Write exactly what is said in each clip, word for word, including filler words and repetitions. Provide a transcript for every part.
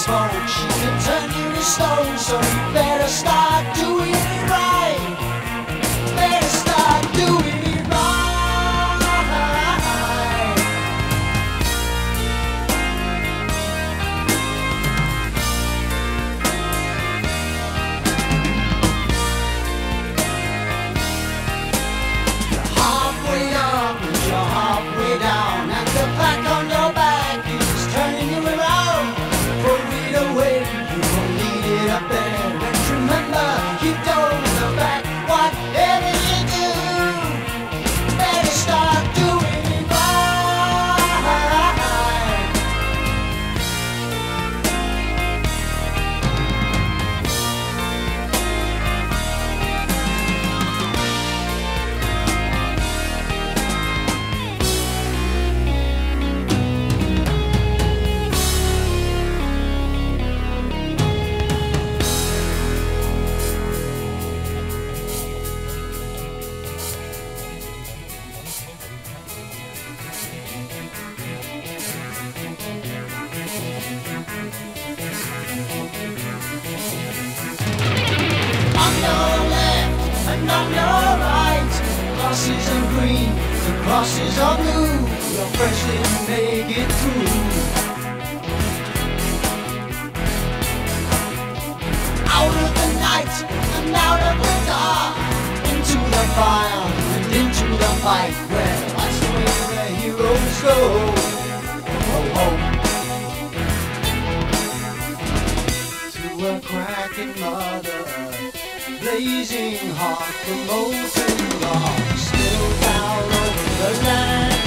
smoke, she can turn you to stone. So you better start doing it right. Better start doing it right. You're halfway up and you're halfway down, and the pack on your back is turning you around. Throw it away, you won't need it up there. And remember, you don't look back. Whatever you do, better start doing it right. On your left and on your right, crosses are green, the crosses are blue. Your friends didn't make it through. Out of the night and out of the dark, into the fire and into the fight. Well, that's the way the heroes go. Oh, oh. To a cracking mother, blazing hot, the molten rock spilled down over the land.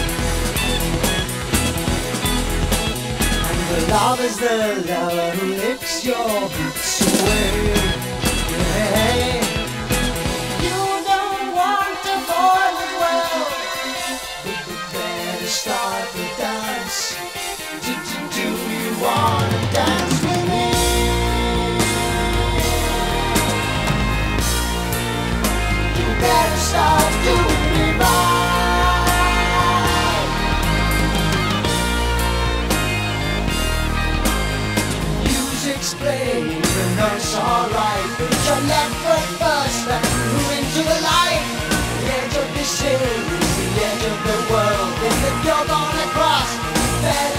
And the love is the lover who licks your boots away. Yeah. You don't want to fall as well, but you better start the dance. Do, do, do you wanna dance with me? Better start doing it right. Music's playing, the notes are right, but your left foot first and through into the light. The edge of this hill is the edge of the world, and if you're gonna cross, better